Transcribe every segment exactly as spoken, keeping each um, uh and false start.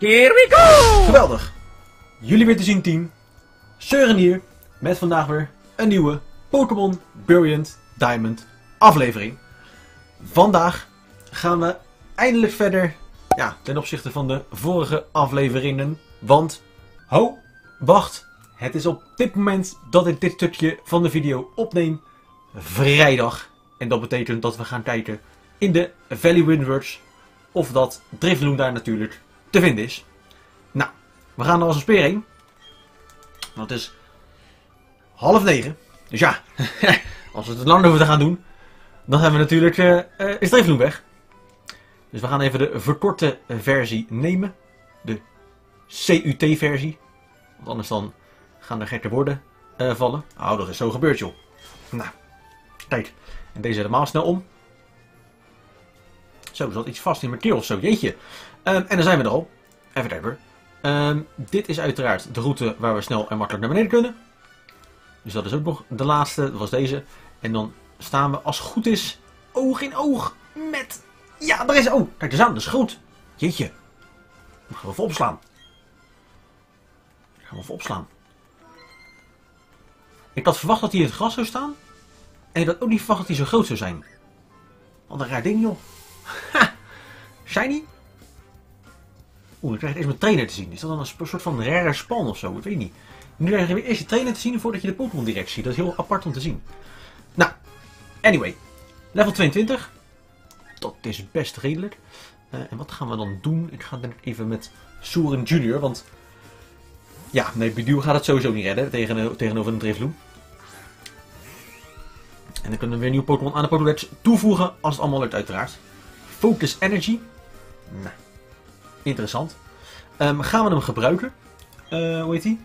Here we go! Geweldig. Jullie weer te zien team. Søren hier. Met vandaag weer een nieuwe Pokémon Brilliant Diamond aflevering. Vandaag gaan we eindelijk verder. Ja, ten opzichte van de vorige afleveringen. Want, ho, wacht. Het is op dit moment dat ik dit stukje van de video opneem. Vrijdag. En dat betekent dat we gaan kijken in de Valley Windwards. Of dat Drifloon daar natuurlijk te vinden is. Nou, we gaan er als een speer heen. Want het is half negen. Dus ja, als we het lang over te gaan doen, dan hebben we natuurlijk, uh, uh, is Drifloon weg. Dus we gaan even de verkorte versie nemen. De C U T versie. Want anders dan gaan er gekke woorden uh, vallen. Oh, dat is zo gebeurd joh. Nou, kijk. En deze helemaal snel om. Zo, er zat iets vast in mijn keel of zo, jeetje. Um, en dan zijn we er al. Even kijken hoor. Um, dit is uiteraard de route waar we snel en makkelijk naar beneden kunnen. Dus dat is ook nog de laatste, dat was deze. En dan staan we als het goed is oog in oog met... Ja, daar is... Oh, kijk eens aan, dat is groot. Jeetje. Dan gaan we even opslaan. Dan gaan we even opslaan. Ik had verwacht dat hij in het gras zou staan. En ik had ook niet verwacht dat hij zo groot zou zijn. Wat een raar ding joh. Ha! Shiny? Oeh, ik krijg eerst mijn trainer te zien. Is dat dan een soort van rare span of zo? Ik weet niet. Nu krijg je weer eerst je trainer te zien voordat je de Pokémon direct ziet. Dat is heel apart om te zien. Nou, anyway. Level tweeëntwintig. Dat is best redelijk. Uh, en wat gaan we dan doen? Ik ga denk ik even met Søren junior. Want ja, nee, Budew gaat het sowieso niet redden tegen, tegenover een Drifloon. En dan kunnen we weer nieuwe Pokémon aan de Pokédex toevoegen als het allemaal lukt uiteraard. Focus Energy. Nou, interessant. Um, gaan we hem gebruiken? Uh, hoe heet die?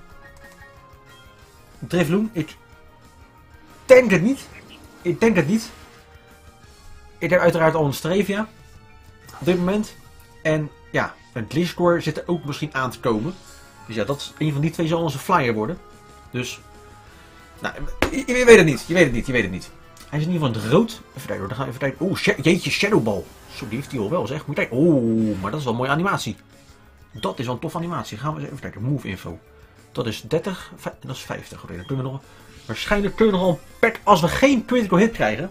Drifloon. Ik denk het niet. Ik denk het niet. Ik heb uiteraard al een Strevia. Op dit moment. En ja, een Gliscor zit er ook misschien aan te komen. Dus ja, dat is, een van die twee zal onze flyer worden. Dus... Nou, je, je weet het niet. Je weet het niet. Je weet het niet. Hij is in ieder geval in het rood. Even kijken, dan gaan we even kijken. Oeh, jeetje, Shadowball. Zo, die heeft hij al wel zeg. Moet je kijken. Oeh, maar dat is wel een mooie animatie. Dat is wel een tof animatie. Gaan we eens even kijken. Move info. Dat is dertig. En dat is vijftig. Oké, dan kunnen we nog... Waarschijnlijk kunnen we nog al een pack als we geen critical hit krijgen.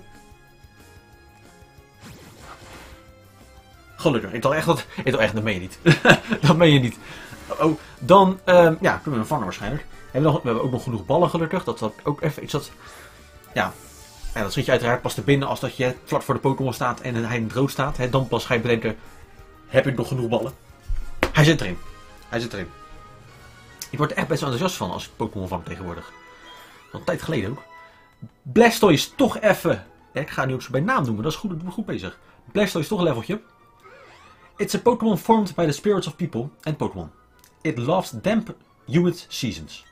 Gelukkig. Ik dacht echt dat... Ik dacht echt, dat meen je niet. Dat meen je niet. Oh, dan... Um, ja, kunnen we hem vangen waarschijnlijk. We hebben, nog, we hebben ook nog genoeg ballen gelukkig. Dat dat ook even iets dat... Ja... Ja, dat schiet je uiteraard pas te binnen als dat je vlak voor de Pokémon staat en hij in het rood staat. He, dan pas ga je bedenken, heb ik nog genoeg ballen? Hij zit erin. Hij zit erin. Ik word er echt best wel enthousiast van als ik Pokémon vang tegenwoordig. Al een tijd geleden ook. Blastoise toch even... Ja, ik ga nu ook zo bij naam noemen, dat is goed, dat ben ik goed bezig. Blastoise toch een leveltje. It's a Pokémon formed by the spirits of people and Pokémon. It loves damp, humid seasons.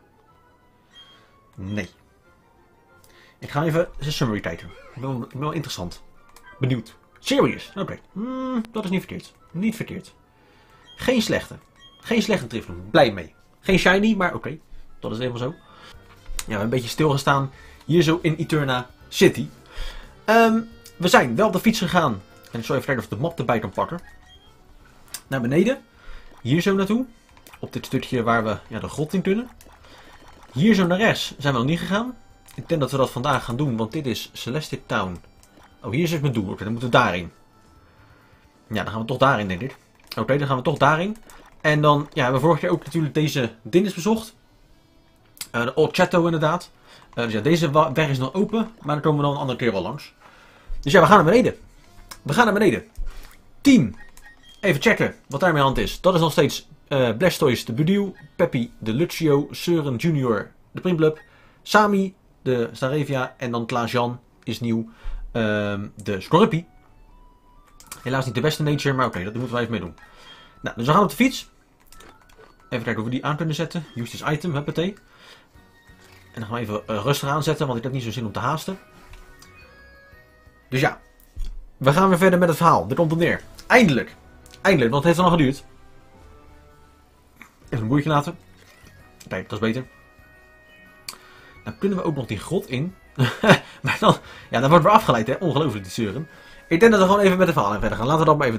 Nee. Ik ga even zijn summary kijken. Ik ben, ik ben wel interessant. Benieuwd. Serious. Oké. Okay. Mm, dat is niet verkeerd. Niet verkeerd. Geen slechte. Geen slechte Drifloon. Blij mee. Geen shiny, maar oké. Okay. Dat is helemaal zo. Ja, we hebben een beetje stilgestaan. Hier zo in Eterna City. Um, we zijn wel op de fiets gegaan. En ik zal even kijken of ik de map erbij kan pakken. Naar beneden. Hier zo naartoe. Op dit stukje waar we ja, de grot in kunnen. Hier zo naar rechts zijn we nog niet gegaan. Ik denk dat we dat vandaag gaan doen, want dit is Celestic Town. Oh, hier is het mijn doel. Oké, okay, dan moeten we daarin. Ja, dan gaan we toch daarin, denk ik. Oké, okay, dan gaan we toch daarin. En dan, ja, hebben we vorige keer ook natuurlijk deze dinges bezocht. Uh, de Old Chateau inderdaad. Uh, dus ja, deze weg is nog open, maar daar komen we dan een andere keer wel langs. Dus ja, we gaan naar beneden. We gaan naar beneden. Team. Even checken wat daarmee aan de hand is. Dat is nog steeds uh, Blastoise de Budew, Peppy de Lucio, Søren junior de Prinplup, Sami de Staravia en dan Klaas-Jan is nieuw. Um, de Scorpy. Helaas niet de beste nature, maar oké, okay, dat moeten we even mee doen. Nou, dus we gaan op de fiets. Even kijken of we die aan kunnen zetten. Use this item, huppatee. En dan gaan we even uh, rustig aanzetten, want ik heb niet zo zin om te haasten. Dus ja, we gaan weer verder met het verhaal. Dit komt op neer. Eindelijk. Eindelijk, want het heeft al lang geduurd. Even een boertje laten. Kijk, dat is beter. Dan kunnen we ook nog die grot in. Maar dan, ja, dan worden we afgeleid, hè. Ongelooflijk, die Søren. Ik denk dat we gewoon even met de verhaal verder gaan. Laten we dat maar even doen.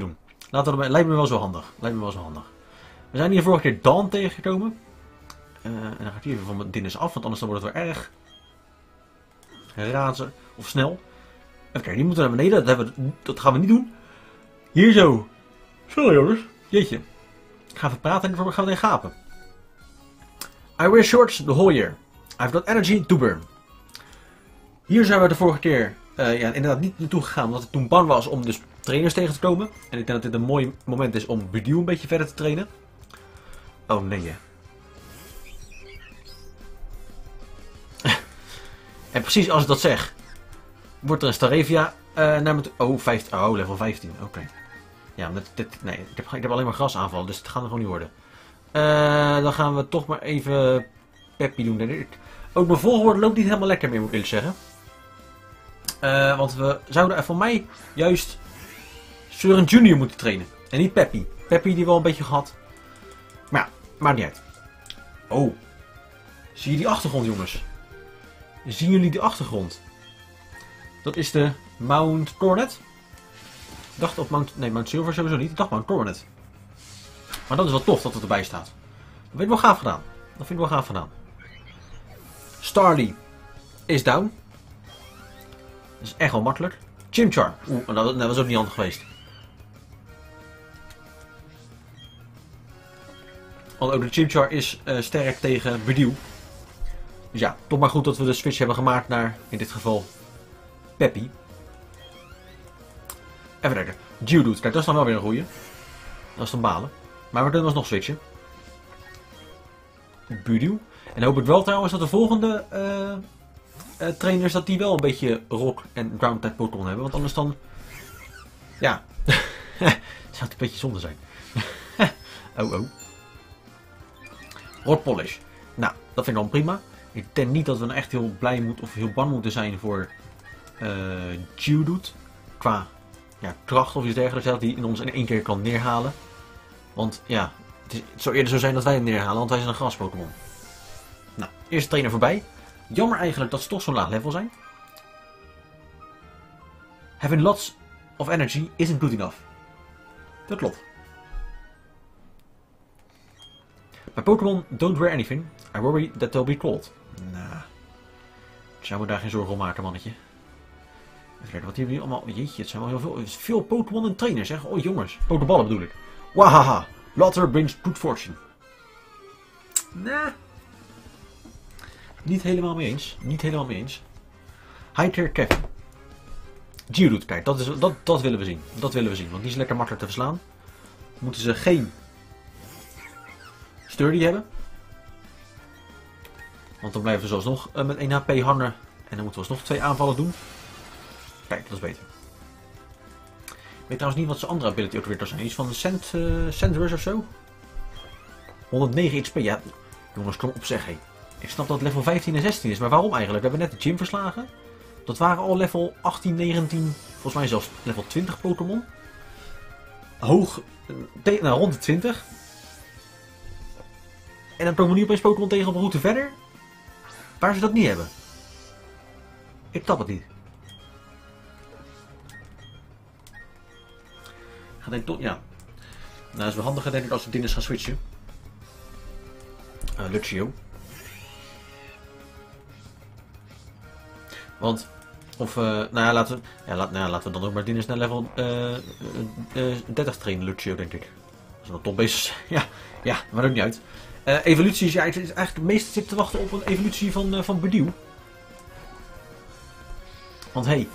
Laten we erbij, lijkt me wel zo handig. Lijkt me wel zo handig. We zijn hier vorige keer Dawn tegengekomen. Uh, en dan ga ik hier even van mijn dinges af, want anders dan wordt het weer erg razen of snel. Even kijken, die moeten naar beneden. Dat, hebben we, dat gaan we niet doen. Hier zo. Zo jongens. Jeetje. Ik ga even praten en dan gaan we erin gapen. I wear shorts the whole year. I've got energy to burn. Hier zijn we de vorige keer uh, ja, inderdaad niet naartoe gegaan, omdat ik toen bang was om dus trainers tegen te komen. En ik denk dat dit een mooi moment is om Budew een beetje verder te trainen. Oh nee. En precies als ik dat zeg, wordt er een Staravia uh, naar me toe. Oh, vijftien, oh, level vijftien. Oké. Okay. Ja, met dit, nee, ik heb, ik heb alleen maar gras aanvallen, dus het gaat er gewoon niet worden. Uh, dan gaan we toch maar even Peppy doen, denk ik. Ook mijn volgorde loopt niet helemaal lekker meer, moet ik eerlijk zeggen. Uh, want we zouden er voor mij juist Søren Junior moeten trainen. En niet Peppy. Peppy die wel een beetje gehad. Maar ja, maakt niet uit. Oh. Zie je die achtergrond, jongens? Zien jullie die achtergrond? Dat is de Mount Coronet. Ik dacht op Mount... Nee, Mount Silver sowieso niet. Ik dacht Mount Coronet. Maar dat is wel tof dat het erbij staat. Dat vind ik wel gaaf gedaan. Dat vind ik wel gaaf gedaan. Starly is down. Dat is echt wel makkelijk. Chimchar. Oeh, dat, dat was ook niet handig geweest. Want ook de Chimchar is uh, sterk tegen Budew. Dus ja, toch maar goed dat we de switch hebben gemaakt naar, in dit geval, Peppy. Even kijken. Geodude. Kijk, dat is dan wel weer een goeie. Dat is dan balen. Maar we kunnen alsnog switchen. Budew. En dan hoop ik wel trouwens dat de volgende uh, uh, trainers dat die wel een beetje rock en ground type Pokémon hebben. Want anders dan... Ja. Zou het een beetje zonde zijn. oh oh. Rock Polish. Nou, dat vind ik dan prima. Ik denk niet dat we nou echt heel blij moeten of heel bang moeten zijn voor uh, Geodude. Qua ja, kracht of iets dergelijks. Dat hij in ons in één keer kan neerhalen. Want ja, het, is, het zou eerder zo zijn dat wij hem neerhalen. Want wij zijn een gras Pokémon. Nou, eerste trainer voorbij. Jammer eigenlijk dat ze toch zo'n laag level zijn. Having lots of energy isn't good enough. Dat klopt. My Pokémon don't wear anything. I worry that they'll be cold. Nou, ik zou me daar geen zorgen om maken, mannetje. Even kijken, wat hebben jullie allemaal... Jeetje, het zijn wel heel veel... Veel Pokémon en trainers, zeg. Oh, jongens. Pokéballen bedoel ik. Wahaha. Laughter brings good fortune. Nah. Niet helemaal mee eens. Niet helemaal mee eens. Hiker Kevin. Geodude, kijk, dat, is, dat, dat willen we zien. Dat willen we zien, want die is lekker makkelijk te verslaan. Moeten ze geen Sturdy hebben. Want dan blijven we zoals nog uh, met één H P hangen. En dan moeten we alsnog twee aanvallen doen. Kijk, dat is beter. Ik weet trouwens niet wat zijn andere ability ook weer zijn. Iets van Sand, uh, Sandrush of zo. honderdnegen H P, ja. Jongens, kom op zeg, hé. Ik snap dat het level vijftien en zestien is, maar waarom eigenlijk? We hebben net de gym verslagen. Dat waren al level achttien, negentien, volgens mij zelfs level twintig Pokémon. Hoog, nou, rond de twintig. En dan komen we nu opeens Pokémon tegen op een route verder. Waar ze dat niet hebben. Ik tap het niet. Ga denk ik toch, ja. Nou, dat is wel handiger denk ik als we dingen gaan switchen. Uh, Lucio. Want, of, uh, nou ja, laten we, ja, laat, nou ja, laten we dan ook maar Diners naar level uh, uh, uh, dertig trainen, Lucio, denk ik. Als we dan top bezig zijn. Ja, ja, maakt ook niet uit. Uh, evoluties, ja, het is eigenlijk het meeste zit te wachten op een evolutie van, uh, van Budew. Want hé, hey,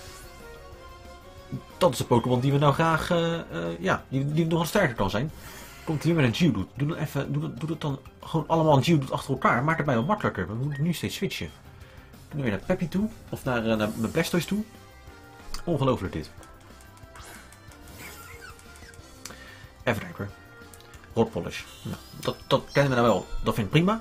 dat is de Pokémon die we nou graag, uh, uh, ja, die, die nog wat sterker kan zijn. Komt hier met een Geodude. Doe het even, doe het, doe het dan gewoon allemaal een Geodude achter elkaar. Maakt het mij wel makkelijker. We moeten nu steeds switchen. Ik kan nu weer naar Peppy toe. Of naar, uh, naar mijn Blastoise toe. Ongelooflijk dit. Even kijken hoor. Rock Polish. Nou, dat, dat kennen we nou wel. Dat vind ik prima.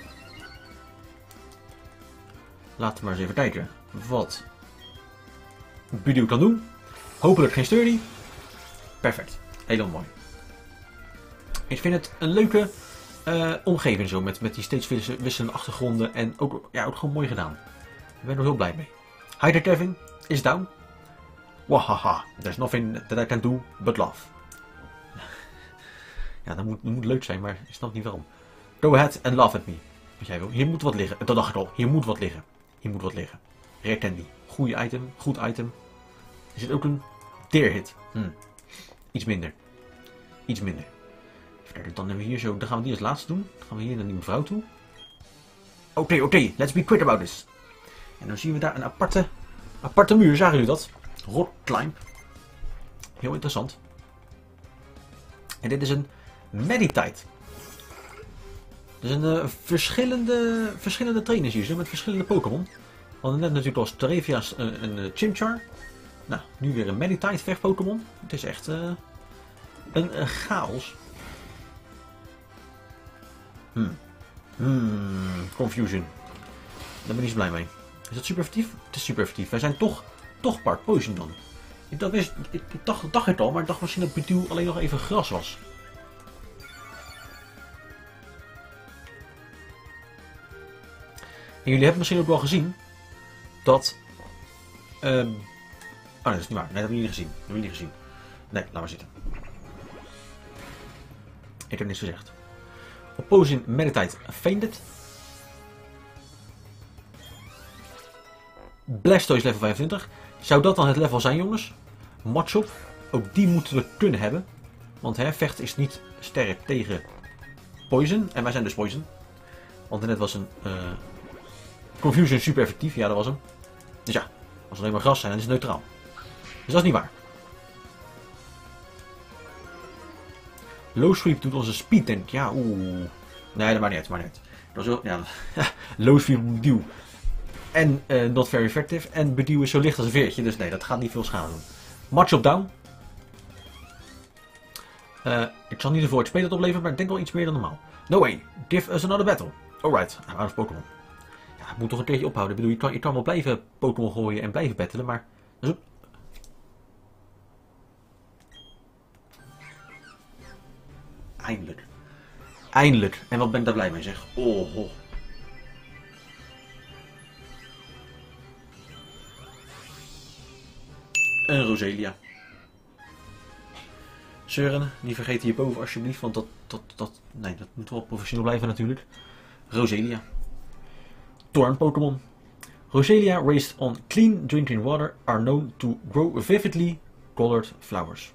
Laten we maar eens even kijken. Wat Budew kan doen. Hopelijk geen Sturdy. Perfect. Helemaal mooi. Ik vind het een leuke uh, omgeving zo. Met, met die steeds wisselende achtergronden. En ook, ja, ook gewoon mooi gedaan. Ik ben er heel blij mee. Hider Kevin is down. Wahaha. There's nothing that I can do but laugh. Ja, dat moet, dat moet leuk zijn, maar ik snap niet waarom. Go ahead and laugh at me. Wat jij wil. Hier moet wat liggen. Dat dacht ik al. Hier moet wat liggen. Hier moet wat liggen. Rare Candy. Goeie item. Goed item. Er zit ook een tear hit. Hm. Iets minder. Iets minder. Even kijken, dan hebben we hier zo. Dan gaan we die als laatste doen. Dan gaan we hier naar die mevrouw toe. Oké, okay, oké. Okay. Let's be quick about this. En dan zien we daar een aparte, aparte muur. Zagen jullie dat? Rock climb. Heel interessant. En dit is een Meditite. Dus een uh, verschillende, verschillende trainers hier, met verschillende Pokémon. We hadden net natuurlijk al Starevia's uh, een uh, Chimchar. Nou, nu weer een Meditite vecht Pokémon. Het is echt uh, een uh, chaos. Hmm. Hmm. Confusion. Daar ben ik niet zo blij mee. Is dat super effectief? Het is super effectief. Wij zijn toch, toch part poison dan. Ik, dat wist, ik, ik dacht, dacht het al, maar ik dacht misschien dat Betuw alleen nog even gras was. En jullie hebben misschien ook wel gezien dat... Um... Oh nee, dat is niet waar. Nee, dat hebben jullie niet gezien. Dat hebben jullie niet gezien. Nee, laat maar zitten. Ik heb niks gezegd. Opposing Meditite Fainted. Blastoise level vijfentwintig. Zou dat dan het level zijn, jongens? Machop. Ook die moeten we kunnen hebben. Want hè, vecht is niet sterk tegen poison. En wij zijn dus poison. Want net was een... Uh... Confusion super effectief, ja dat was hem. Dus ja, als het alleen maar gras zijn, dan is het neutraal. Dus dat is niet waar. Low Sweep doet onze speed tank. Ja, oeh. Nee, dat maakt niet uit, maakt niet uit. Dat is wel, ja. Low Sweep Beduw. En uh, not very effective. En Beduw is zo licht als een veertje, dus nee, dat gaat niet veel schade doen. Match op down. Uh, ik zal niet ervoor het spelen dat opleveren, maar ik denk wel iets meer dan normaal. No way, give us another battle. Alright, I'm out of Pokémon. Ja, het moet toch een keertje ophouden. Ik bedoel, je kan, je kan wel blijven Pokémon gooien en blijven battelen, maar... Dat is ook... Eindelijk. Eindelijk. En wat ben ik daar blij mee, zeg. Oh, oh. Een Roselia. Zeuren, niet vergeten hierboven alsjeblieft, want dat, dat, dat, nee, dat moet wel professioneel blijven natuurlijk. Roselia. Thorn Pokémon. Roselia raised on clean drinking water are known to grow vividly colored flowers.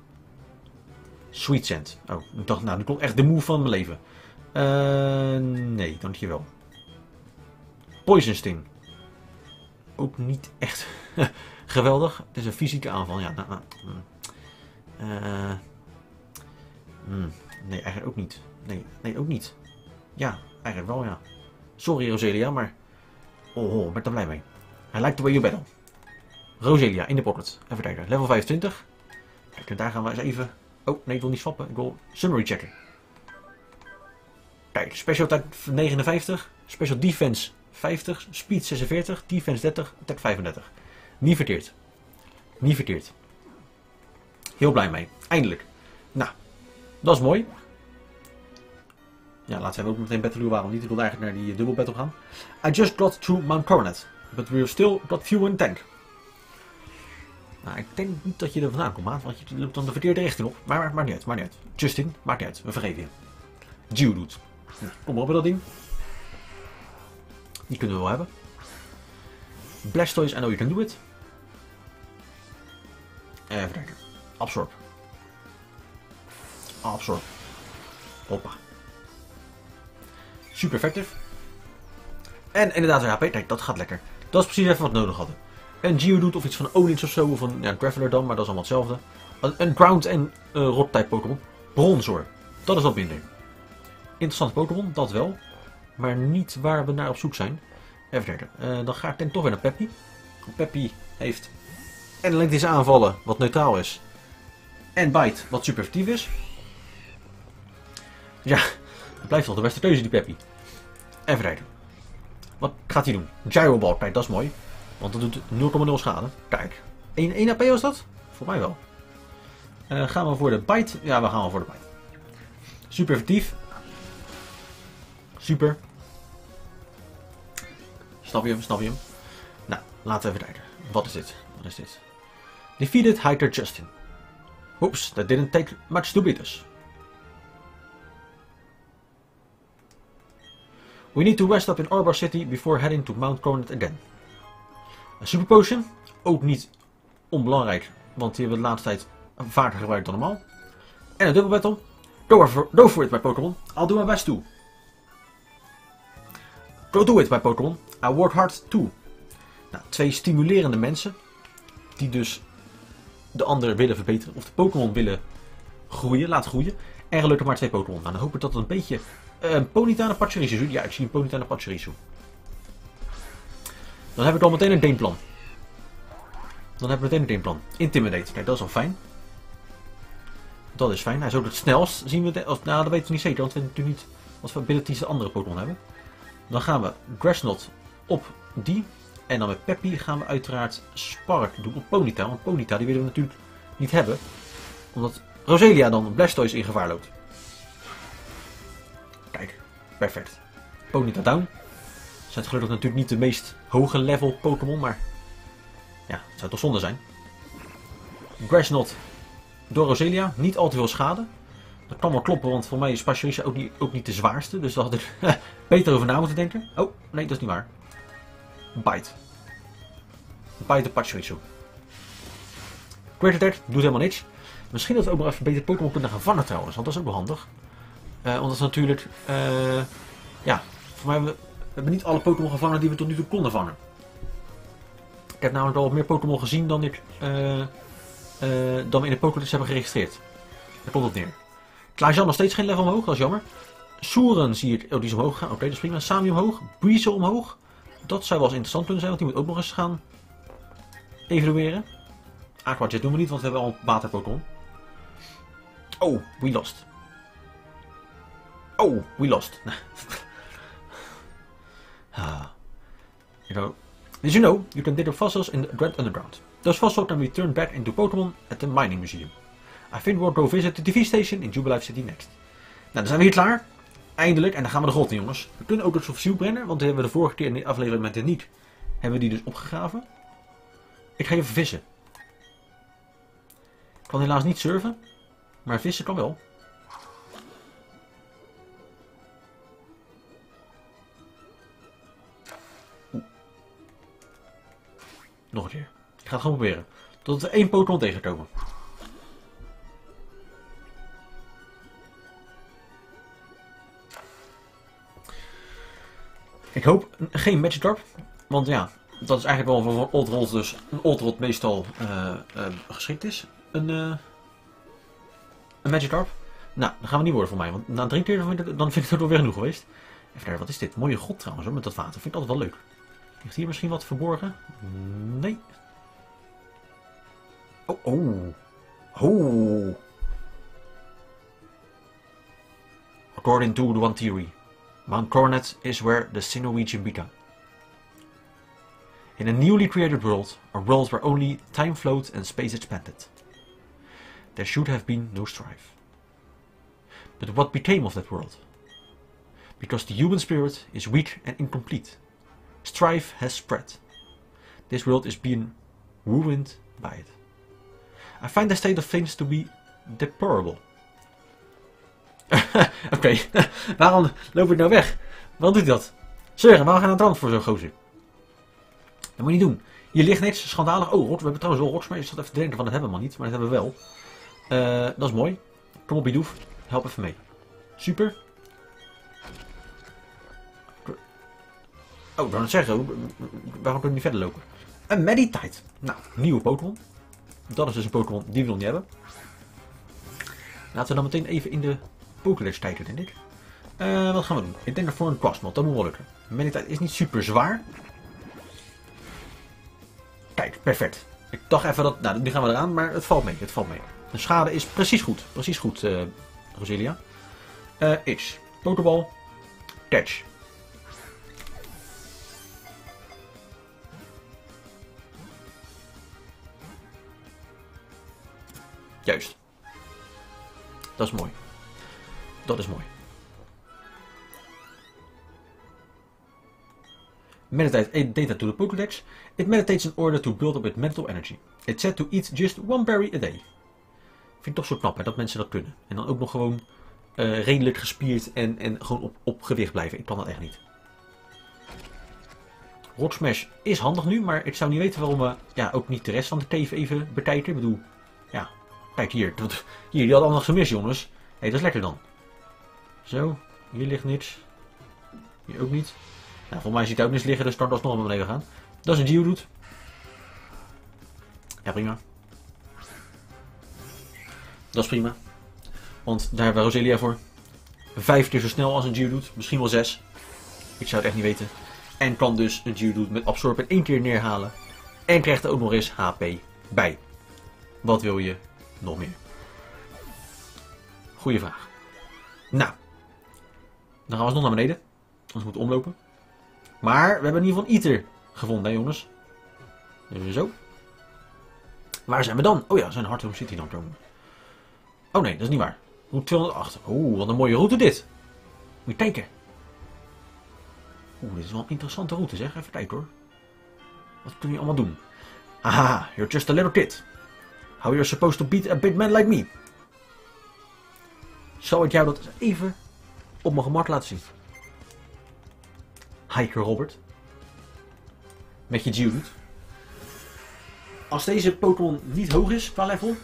Sweet Scent. Oh, ik dacht, nou, nu komt echt de move van mijn leven. Uh, nee, dankjewel. Poison Sting. Ook niet echt geweldig. Het is een fysieke aanval. Ja, nou, nou. Uh, mm, nee, eigenlijk ook niet. Nee, nee, ook niet. Ja, eigenlijk wel, ja. Sorry, Roselia, maar... Oh, oh, ik ben er blij mee. I like the way you battle. Roselia, in de pocket. Even kijken. Level vijfentwintig. Kijk, en daar gaan we eens even... Oh, nee, ik wil niet swappen. Ik wil summary checken. Kijk, special attack negenenvijftig. Special defense vijftig. Speed zesenveertig. Defense dertig. Attack vijfendertig. Niet verkeerd. Niet verkeerd. Heel blij mee. Eindelijk. Nou, dat is mooi. Ja, laten we ook meteen battle waarom niet. Ik wilde eigenlijk naar die dubbel battle gaan. I just got through Mount Coronet. But we've still got fuel in tank. Nou, ik denk niet dat je er vandaan komt, maat. Want je loopt dan de verkeerde richting op. Maar maakt maar niet uit, maakt niet uit. Justin, maakt niet uit. We vergeven je. Geodude. Nou, kom maar op met dat ding. Die kunnen we wel hebben. Blastoise, I know you can do it. Even kijken. Absorb. Absorb. Hoppa. Super effectief. En inderdaad, H P. Kijk, dat gaat lekker. Dat is precies even wat we nodig hadden. Een Geodude of iets van Onix of zo. Of een ja, Graveler dan, maar dat is allemaal hetzelfde. Een, een Ground en uh, Rock type Pokémon. Bronzor. Dat is wat minder. Interessante Pokémon, dat wel. Maar niet waar we naar op zoek zijn. Even kijken. Uh, dan ga ik denk toch weer naar Peppy. Peppy heeft en elektrische aanvallen, wat neutraal is. En Bite, wat super effectief is. Ja, het blijft toch de beste keuze, die Peppy. Even kijken. Wat gaat hij doen? Gyro Ball, kijk, dat is mooi. Want dat doet nul komma nul schade. Kijk, één, één H P was dat? Voor mij wel. Uh, gaan we voor de Bite? Ja, we gaan wel voor de Bite. Super effectief. Super. Snap je hem? Snap je hem? Nou, laten we even kijken. Wat is dit? Wat is dit? Defeated Hiker Justin. Oops, that didn't take much to beat us. We need to rest up in Orbar City before heading to Mount Coronet again. Een Super Potion. Ook niet onbelangrijk, want die hebben we de laatste tijd vaker gebruikt dan normaal. En een Double Battle. Go for, go for it, my Pokémon. I'll do my best too. Go do it, my Pokémon. I work hard too. Nou, twee stimulerende mensen. Die dus de anderen willen verbeteren. Of de Pokémon willen groeien, laten groeien. En gelukkig maar twee Pokémon. Nou, dan hoop ik dat het een beetje... Uh, een Ponyta en een Pachirisu doet. Ja, ik zie een Ponyta en een Pachirisu. Dan heb ik al meteen een gameplan. Dan hebben we meteen een gameplan. Intimidate. Kijk, dat is al fijn. Dat is fijn. Hij is ook het snelst. Zien we de, of, nou, dat weten we niet zeker. Want we weten natuurlijk niet wat voor abilities de andere Pokémon hebben. Dan gaan we Grassnot op die. En dan met Peppy gaan we uiteraard Spark doen op Ponyta. Want Ponyta die willen we natuurlijk niet hebben. Omdat Roselia dan Blastoise in gevaar loopt. Kijk, perfect. Ponyta down. Zijn gelukkig natuurlijk niet de meest hoge level Pokémon, maar ja, het zou toch zonde zijn. Grassnot door Roselia, niet al te veel schade. Dat kan wel kloppen, want voor mij is Pachirisu ook niet, ook niet de zwaarste. Dus daar had ik beter over na moeten denken. Oh, nee, dat is niet waar. Bite. Bite de Pachirisu. Great Attack doet helemaal niks. Misschien dat we ook nog even beter Pokémon kunnen gaan vangen trouwens, want dat is ook wel handig. Uh, omdat we natuurlijk, uh, ja, voor mij hebben we, we hebben niet alle Pokémon gevangen die we tot nu toe konden vangen. Ik heb namelijk al wat meer Pokémon gezien dan, ik, uh, uh, dan we in de Pokédex hebben geregistreerd. Daar komt het neer. Klaasjan nog steeds geen level omhoog, dat is jammer. Soeren zie ik, oh die is omhoog gegaan, oké okay, dat is prima. Sami omhoog, Breeze omhoog. Dat zou wel eens interessant kunnen zijn, want die moet ook nog eens gaan evalueren. Aquajet doen we niet, want we hebben al water Pokémon. Oh, we lost. Oh, we lost. ah. You know, did you know you can dig up fossils in the Dread Underground? Those fossils can be turned back into Pokémon at the Mining Museum. I think we'll go visit the T V station in Jubilife City next. Nou, dan zijn we hier klaar. Eindelijk. En dan gaan we de grot in, jongens. We kunnen ook het fossiel brengen, want die hebben we de vorige keer in de aflevering met de niet. Hebben we die dus opgegraven. Ik ga even vissen. Ik kan helaas niet surfen, maar vissen kan wel. Oeh. Nog een keer. Ik ga het gewoon proberen. Totdat we één Pokémon tegenkomen. Ik hoop geen Magikarp, want ja, dat is eigenlijk wel voor een Oldrot, dus een Oldrot meestal uh, uh, geschikt is. Een, uh, een Magikarp. Nou, dat gaan we niet worden voor mij, want na drie keer dan vind ik, dan vind ik het wel weer genoeg geweest. Even kijken, wat is dit? Mooie god trouwens hoor, met dat water. Vind ik altijd wel leuk. Ligt hier misschien wat verborgen? Nee. Oh, oh. Oh. According to the one theory. Mount Coronet is where the Sinnoh began. In a newly created world, a world where only time flowed and space expanded. There should have been no strife. But what became of that world? Because the human spirit is weak and incomplete, strife has spread. This world is being ruined by it. I find the state of things to be deplorable. Oké, okay. Waarom loop ik nou weg? Waarom doet hij dat? Zeg, waarom gaan we aan de rand voor zo'n gozer? Dat moet je niet doen. Hier ligt niks schandalig. Oh, rot. We hebben trouwens wel rots, maar je zat even te denken van dat hebben we maar niet. Maar dat hebben we wel. Uh, dat is mooi. Kom op, Bidoof. Help even mee. Super. Oh, ik wou het zeggen. Waarom kunnen we niet verder lopen? Een Meditite. Nou, nieuwe Pokémon. Dat is dus een Pokémon die we nog niet hebben. Laten we dan meteen even in de Pokédex kijken, denk ik. Uh, wat gaan we doen? Ik denk dat voor een Quasmod, dat moet wel lukken. Meditite is niet super zwaar. Kijk, perfect. Ik dacht even dat... Nou, nu gaan we eraan, maar het valt mee. Het valt mee. De schade is precies goed. Precies goed, uh, Roselia. Uh, X. Pokéball. Catch. Juist. Dat is mooi. Dat is mooi. Meditate data to the Pokédex. It meditates in order to build up its mental energy. It's said to eat just one berry a day. Vind ik toch zo knap hè, dat mensen dat kunnen. En dan ook nog gewoon uh, redelijk gespierd en, en gewoon op, op gewicht blijven. Ik kan dat echt niet. Rock Smash is handig nu, maar ik zou niet weten waarom we ja, ook niet de rest van de teven even betijden. Ik bedoel, ja, kijk hier. Hier, die hadden allemaal gemist, jongens. Hé, hey, dat is lekker dan. Zo, hier ligt niks. Hier ook niet. Nou, volgens mij ziet hij ook niks liggen, dus start alsnog naar beneden gaan. Dat is een Geodude. Ja, prima. Dat is prima. Want daar hebben we Roselia voor. Vijf keer zo snel als een Geodude. Misschien wel zes. Ik zou het echt niet weten. En kan dus een Geodude met Absorb in één keer neerhalen. En krijgt er ook nog eens H P bij. Wat wil je nog meer? Goeie vraag. Nou. Dan gaan we nog naar beneden. Anders moeten we omlopen. Maar we hebben in ieder geval Ether gevonden, hè jongens. Dus zo. Waar zijn we dan? Oh ja, we zijn Hearthome City dan komen. Oh nee, dat is niet waar. Route tweehonderdacht. Oeh, wat een mooie route dit. Moet je kijken. Oeh, dit is wel een interessante route zeg. Even kijken hoor. Wat kun je allemaal doen? Haha, you're just a little kid. How you're supposed to beat a big man like me. Zal ik jou dat even op mijn gemak laten zien? Hiker Robert. Met je Geodude. Als deze Pokémon niet hoog is qua level,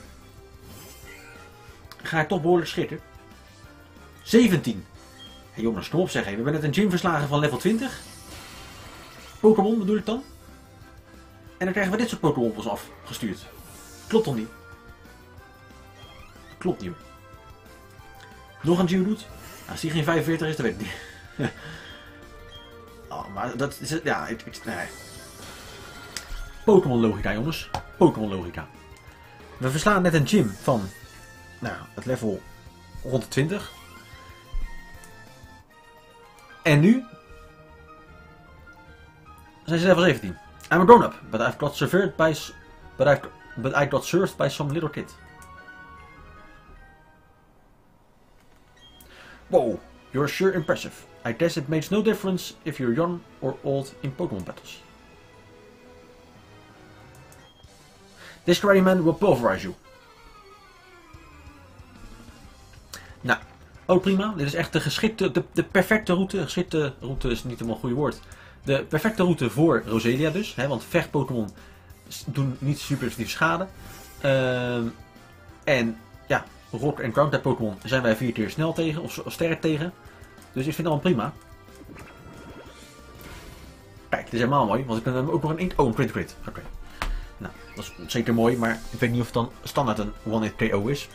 ga ik toch behoorlijk schrikken. zeventien. Hé jongens, kom op zeg. We hebben net een gym verslagen van level twintig. Pokémon bedoel ik dan. En dan krijgen we dit soort Pokémon op ons afgestuurd. Klopt toch niet? Klopt niet. Nog een Geodude. Als die geen vijfenveertig is, dan weet ik niet. Oh, maar dat is het. Ja, ik, ik, nee. Pokémon logica jongens. Pokémon logica. We verslaan net een gym van nou, het level rond de twintig. En nu zijn ze level zeventien. I'm a grown up, but I've got served by but I've but I got served by some little kid. Wow, you're sure impressive. I guess it makes no difference if you're young or old in Pokémon battles. This karate man will pulverize you. Nou, ook prima. Dit is echt de geschikte, de, de perfecte route. Geschikte route is niet helemaal een goede woord. De perfecte route voor Roselia dus. Hè, want vecht-Pokémon doen niet super effectief schade. Uh, en ja, Rock en Ground-type Pokémon zijn wij vier keer snel tegen. Of, of sterk tegen. Dus ik vind dat wel prima. Kijk, dit is helemaal mooi. Want ik kan hem ook nog een één... Oh, een crit crit. Oké. Okay. Nou, dat is zeker mooi. Maar ik weet niet of het dan standaard een one-hit K O is.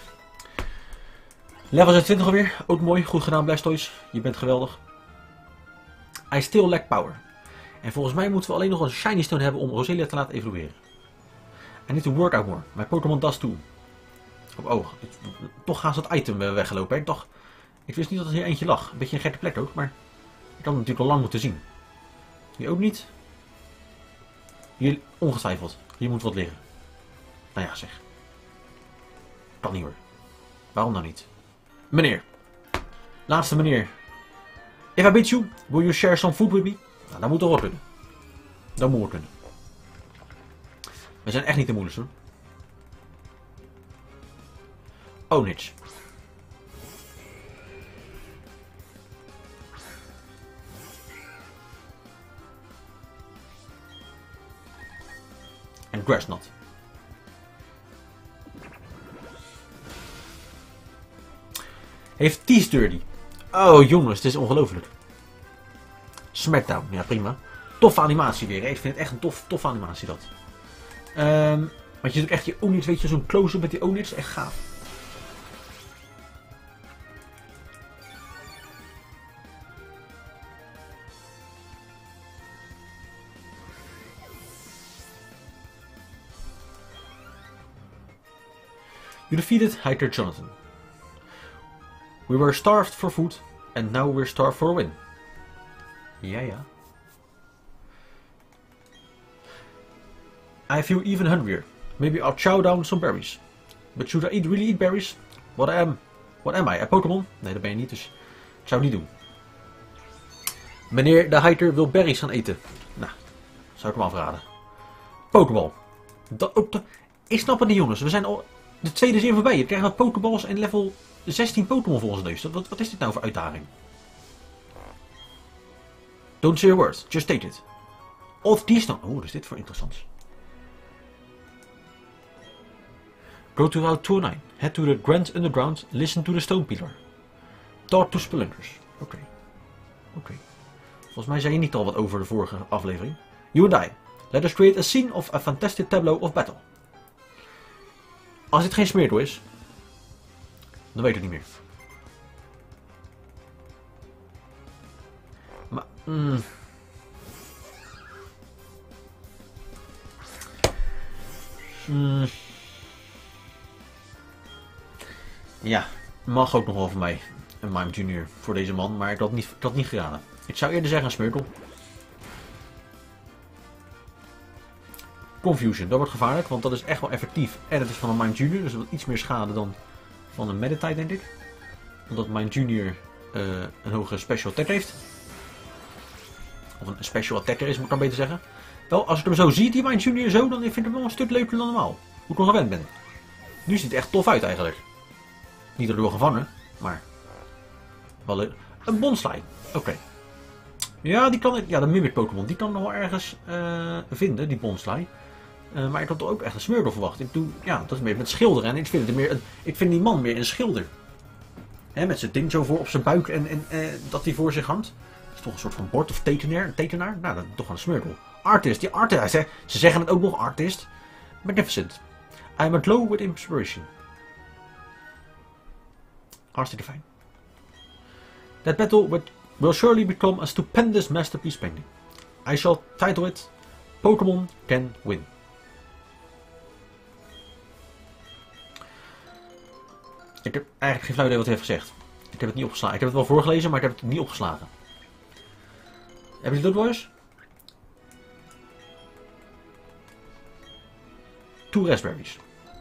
Level zesentwintig alweer. Ook mooi. Goed gedaan Blastoise. Je bent geweldig. I still lack power. En volgens mij moeten we alleen nog een Shiny Stone hebben om Roselia te laten evolueren. I need to work out more. My Pokémon does too. Oh, oh. Toch gaan ze het item weggelopen. Hè? Toch, ik wist niet dat er hier eentje lag. Een beetje een gekke plek ook. Maar ik had het natuurlijk al lang moeten zien. Hier ook niet. Hier ongetwijfeld. Hier moet wat liggen. Nou ja zeg. Kan niet hoor. Waarom dan niet? Meneer. Laatste meneer. If I beat you, will you share some food with me? Nou, dat moet toch wel kunnen. Dat moet wel kunnen. We zijn echt niet de moeilijkste hoor. Oh, niks. En Grassnot. Heeft T-Sturdy. Oh jongens, het is ongelooflijk. Smackdown, ja prima. Toffe animatie weer, hè? Ik vind het echt een tof, toffe animatie dat. Um, want je doet echt je Onix, weet je, zo'n close-up met die Onix, echt gaaf. You defeated Hiker Jonathan. We were starved for food, and now we're starved for a win. Ja, ja. I feel even hungrier. Maybe I'll chow down some berries. But should I eat, really eat berries? What am, what am I, a Pokémon? Nee, dat ben je niet, dus ik zou het niet doen. Meneer de hiker wil berries gaan eten. Nou, zou ik hem afraden. Pokéball. Dat ook de... Ik snap het niet jongens, we zijn al de tweede zin voorbij. Je krijgt wat Pokéballs en level zestien Pokémon voor ons neus. Wat, wat is dit nou voor uitdaging? Don't say a word, just take it. Of die stone. Oh, wat is dit voor interessant. Go to Route two oh nine. Head to the Grand Underground. Listen to the Stone Pillar. Talk to Spelunkers. Oké. Okay. Oké. Okay. Volgens mij zei je niet al wat over de vorige aflevering. You and I. Let us create a scene of a fantastic tableau of battle. Als dit geen smeerdoel is, dan weet ik het niet meer. Maar, mm. Mm. Ja, mag ook nog wel van mij. Een Mime Junior voor deze man, maar ik had niet, ik had niet geraden. Ik zou eerder zeggen een smeerdoel. Confusion, dat wordt gevaarlijk, want dat is echt wel effectief. En het is van een Mime Junior, dus dat doet iets meer schade dan van een Meditite, denk ik. Omdat Mime Junior uh, een hogere special attack heeft. Of een special attacker is, moet ik dan beter zeggen. Wel, als ik hem zo zie, die Mime Junior zo, dan vind ik hem nog een stuk leuker dan normaal. Hoe ik nog gewend ben. Nu ziet het echt tof uit eigenlijk. Niet dat ik wil gevangen, maar wel leuk. Een Bonsly, oké. Okay. Ja, die kan ik, ja, de Mimic Pokémon, die kan ik nog wel ergens uh, vinden, die Bonsly. Uh, maar ik had er ook echt een Smeargle verwacht. Ik doe, ja, dat is meer met schilderen. En ik vind, het meer een, ik vind die man meer een schilder. He, met zijn ding zo voor op zijn buik en, en uh, dat hij voor zich hangt. Dat is toch een soort van bord of tekenaar. tekenaar? Nou, dat is toch een Smeargle. Artist, die artist. Ze, ze zeggen het ook nog, artist. Magnificent. I'm aglow with inspiration. Hartstikke fijn. That battle with, will surely become a stupendous masterpiece painting. I shall title it Pokémon Can Win. Ik heb eigenlijk geen flauw idee wat hij heeft gezegd. Ik heb het niet opgeslagen. Ik heb het wel voorgelezen, maar ik heb het niet opgeslagen. Hebben jullie dat wel eens? Two raspberries.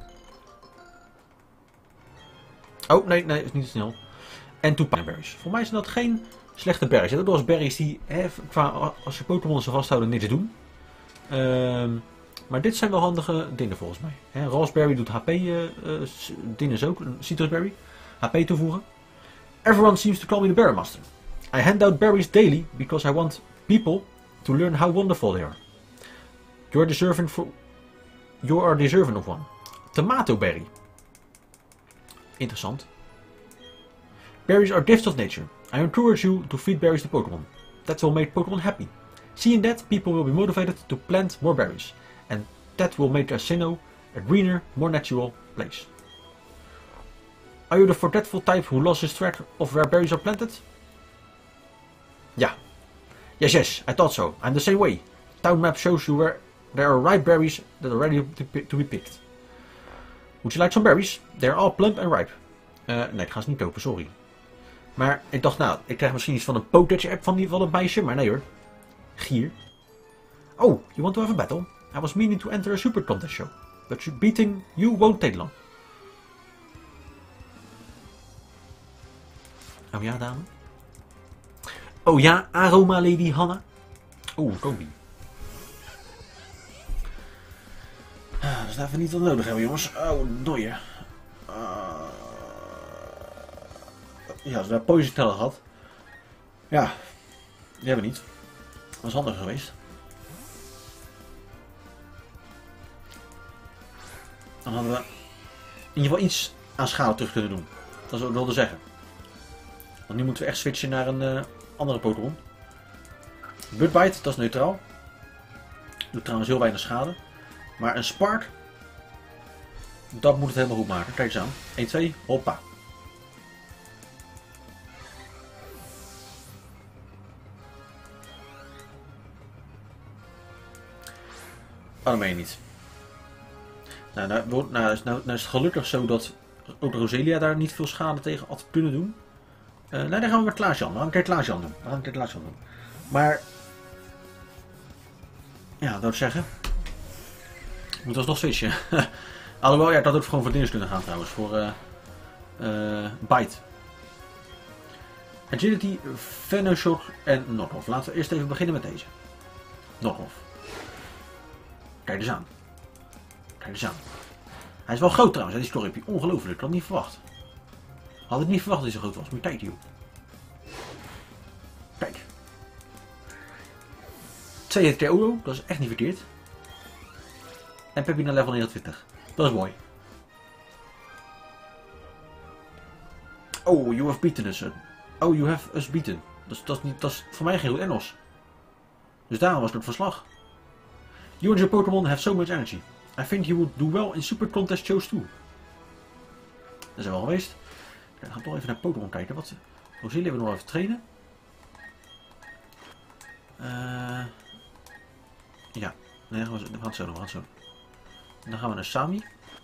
Oh, nee, nee, is niet te snel. En two pineberries. Voor mij zijn dat geen slechte berries. Dat zijn berries die, hè, qua, als je Pokémon ze vasthouden, niks doen. Um, maar dit zijn wel handige dingen volgens mij. Hè, raspberry doet H P uh, uh, dingen ook. Citrusberry. H P toevoegen. Everyone seems to call me the Berry Master. I hand out berries daily because I want people to learn how wonderful they are. You're deserving for... You are deserving of one. Tomato berry. Interessant. Berries are gifts of nature. I encourage you to feed berries to Pokémon. That will make Pokémon happy. Seeing that, people will be motivated to plant more berries. And that will make Sinnoh a greener, more natural place. Are you the forgetful type who lost his track of where berries are planted? Yeah. Yes, yes, I thought so. I'm the same way. Town map shows you where there are ripe berries that are ready to be picked. Would you like some berries? They are all plump and ripe. Uh, nee, ik ga ze niet kopen, sorry. Maar ik dacht, nou, ik krijg misschien iets van een Pokédex app van, die, van een meisje, maar nee hoor. Gier. Oh, you want to have a battle? I was meaning to enter a super contest show. But beating you won't take long. Oh ja, dame. Oh ja, Aroma Lady Hanna. Oeh, Kobe. Ah, dat is even niet wat nodig hebben, jongens. Oh, dooie. Uh, ja, als we daar poison tellen gehad. Ja, die hebben we niet. Dat was handig geweest. Dan hadden we in ieder geval iets aan schade terug kunnen doen. Dat is wat ik wilde zeggen. Want nu moeten we echt switchen naar een uh, andere Pokémon. Budbite, dat is neutraal. Doet trouwens heel weinig schade. Maar een Spark, dat moet het helemaal goed maken. Kijk eens aan. één, twee, hoppa. Oh, dat meen je niet. Nou, nou, nou, nou, nou is het gelukkig zo dat ook Roselia daar niet veel schade tegen had kunnen doen. Uh, nou, dan gaan we met Klaas-Jan. We gaan een keer Klaas-Jan doen. We gaan een keer Klaas-Jan doen. Maar, ja, dat wil ik zeggen. Moet alsnog switchen. Alhoewel, ja, dat had ook gewoon voor dinges kunnen gaan trouwens. Voor uh, uh, Bite. Agility, Venoshock en Knock-off. Laten we eerst even beginnen met deze. Knock-off. Kijk eens aan. Kijk eens aan. Hij is wel groot trouwens, die Scorpio. Ongelooflijk, ik had het niet verwacht. Had ik niet verwacht dat hij zo groot was. Moet je kijken, joh. Kijk. twee keer Odo, dat is echt niet verkeerd. En Peppy naar level eenentwintig. Dat is mooi. Oh, you have beaten us. Oh, you have us beaten. Dat is, dat is, niet, dat is voor mij geen goed Engels. Dus daarom was het verslag. You and your Pokémon have so much energy. I think you would do well in Super Contest shows too. Dat zijn we al geweest. Dan gaan we toch even naar Pokémon kijken. Wat Roselia we nog even trainen. Uh, ja, nee, we gaan het zo doen. We gaan het zo. En dan gaan we naar Sami.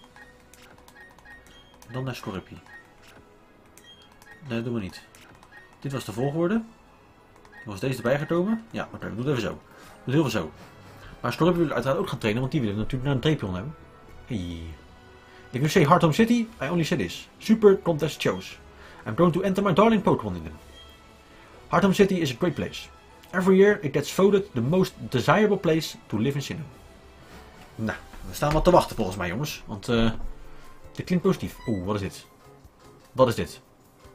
En dan naar Scorpy. Nee, dat doen we niet. Dit was de volgorde. Was deze erbij gekomen? Ja, oké, we doen het even zo. We doen het even zo. Maar Scorpy wil uiteraard ook gaan trainen, want die willen natuurlijk naar een Drapion hebben. Hey. If you say Heart Home City, I only say this. Super Contest shows. I'm going to enter my darling Pokémon in them. Heart Home City is a great place. Every year it gets voted the most desirable place to live in Sinnoh. Nou, we staan wat te wachten volgens mij, jongens. Want uh, dit klinkt positief. Oeh, wat is dit? Wat is dit?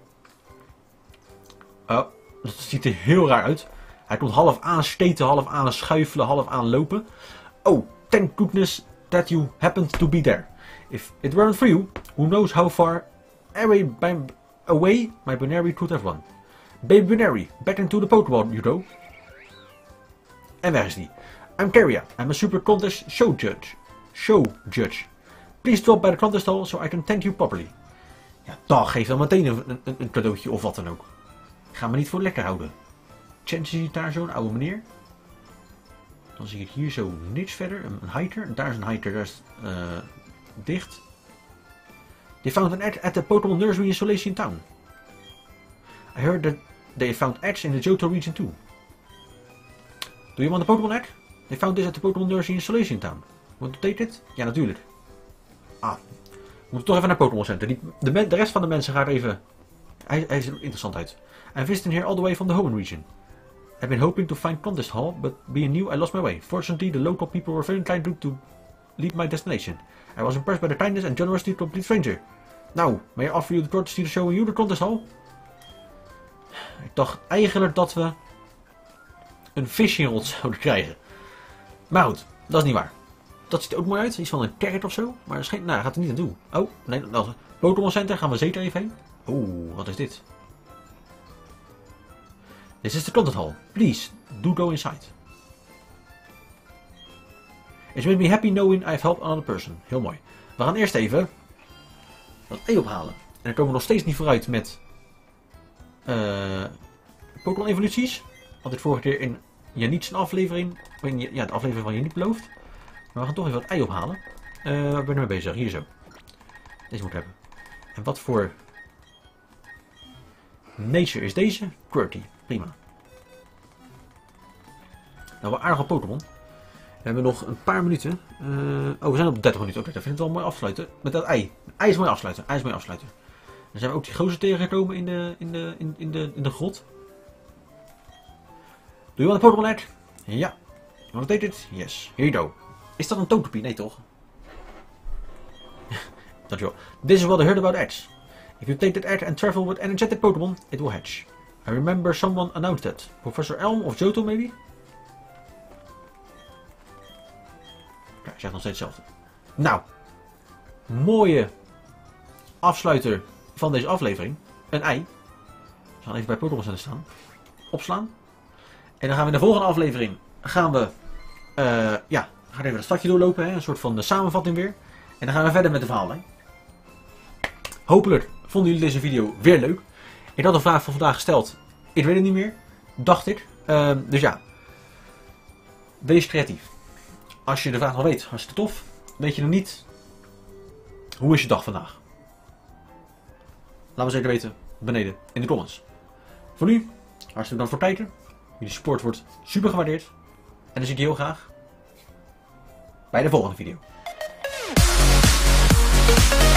Oh, dat ziet er heel raar uit. Hij komt half aan steten, half aan schuifelen, half aan lopen. Oh, thank goodness that you happened to be there. If it weren't for you, who knows how far away, by, away my Buneary could have run. Baby Buneary, back into the Pokemon, you know. En waar is die? I'm Keria. I'm a Super Contest show judge. Show judge. Please drop by the contest hall so I can thank you properly. Ja, dan geef dan meteen een, een, een cadeautje of wat dan ook. Ga me niet voor lekker houden. Chansey ziet daar zo'n oude meneer. Dan zie ik hier zo niks verder. Een, een hiker. Daar is een hiker. Daar is uh, dicht. They found an egg at the Pokémon Nursery in Solation Town. I heard that they found eggs in the Johto region too. Do you want a Pokémon egg? They found this at the Pokémon Nursery in Solation Town. Want to take it? Ja, natuurlijk. Ah. We moeten toch even naar Pokémon Center. Die, de, de rest van de mensen gaat even... Hij, hij ziet er interessant uit. I'm visiting here all the way from the Hoenn region. I've been hoping to find Contest Hall, but being new I lost my way. Fortunately, the local people were very kind to lead my destination. I was impressed by the kindness and generosity of a complete stranger. Now, may I offer you the courtesy to show you the Contest Hall? Ik dacht eigenlijk dat we een fishing rod zouden krijgen. Maar goed, dat is niet waar. Dat ziet er ook mooi uit. Iets van een carrot of zo. Maar geen, nou, gaat er niet aan toe. Oh, nee, dat Pokémon Center gaan we zeker even heen. Oeh, wat is dit? This is the Contest Hall. Please, do go inside. It's made me happy knowing I've helped another person. Heel mooi. We gaan eerst even dat E ophalen. En dan komen we nog steeds niet vooruit met uh, Pokémon evoluties. Had ik vorige keer in Yannick's aflevering, in, ja, de aflevering van Yannick beloofd. Maar we gaan toch even wat ei ophalen. Uh, waar ben ik mee bezig? Hier zo. Deze moet ik hebben. En wat voor nature is deze? Qwerty. Prima. Nou, wel aardige Pokémon. We hebben nog een paar minuten. Uh, oh, we zijn op dertig minuten. Oké, dat vind ik wel mooi afsluiten. Met dat ei. Ei is mooi afsluiten. Ei is mooi afsluiten. Dan zijn we ook die gozer tegengekomen in de, in de, in, in de, in de grot. Doe je want een Pokémon egg? Ja. You want to take it? Yes. Here you go. Is dat een Togepi? Nee, toch? Dankjewel. This is what I heard about eggs. If you take that egg and travel with energetic Pokémon, it will hatch. I remember someone announced that. Professor Elm of Johto, maybe? Ja, ik zeg nog steeds hetzelfde. Nou. Mooie afsluiter van deze aflevering. Een ei. We gaan even bij Pokémon Center staan. Opslaan. En dan gaan we in de volgende aflevering gaan we uh, ja, gaan even het stadje doorlopen, hè? Een soort van de samenvatting weer. En dan gaan we verder met de verhaallijn. Hopelijk vonden jullie deze video weer leuk. Ik had een vraag van vandaag gesteld. Ik weet het niet meer. Dacht ik. Uh, dus ja. Wees creatief. Als je de vraag al weet, hartstikke tof. Weet je nog niet? Hoe is je dag vandaag? Laat me zeker weten beneden in de comments. Voor nu, hartstikke bedankt voor het kijken. Jullie support wordt super gewaardeerd. En dan zie ik je heel graag bij de volgende video.